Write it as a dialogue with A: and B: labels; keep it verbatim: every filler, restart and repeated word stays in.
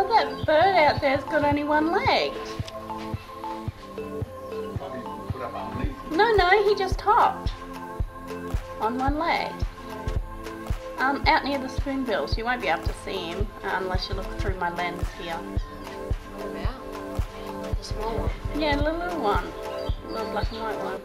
A: that bird out there's got only one leg. No, no, he just hopped on one leg. Um, out near the spoonbills. You won't be able to see him uh, unless you look through my lens here.
B: What about? The small one?
A: Yeah, the little one. The little black and white one.